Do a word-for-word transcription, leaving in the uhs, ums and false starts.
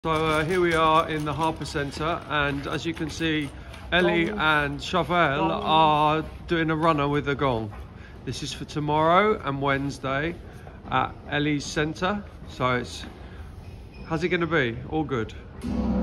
So uh, here we are in the Harpa Centre, and as you can see, Ellie Gong. and Shovell Gong. are doing a runner with the Gong. This is for tomorrow and Wednesday at Ellie's centre. So it's, how's it going to be? All good.